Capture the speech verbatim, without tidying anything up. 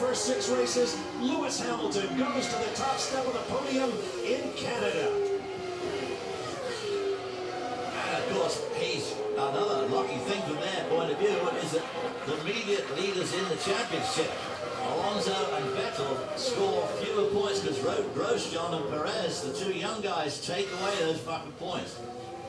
first six races, Lewis Hamilton goes to the top step of the podium in Canada. And of course, he's another lucky thing from their point of view is that the immediate leaders in the championship, Alonso and Vettel, score fewer points because Grosjean and Perez, the two young guys, take away those fucking points.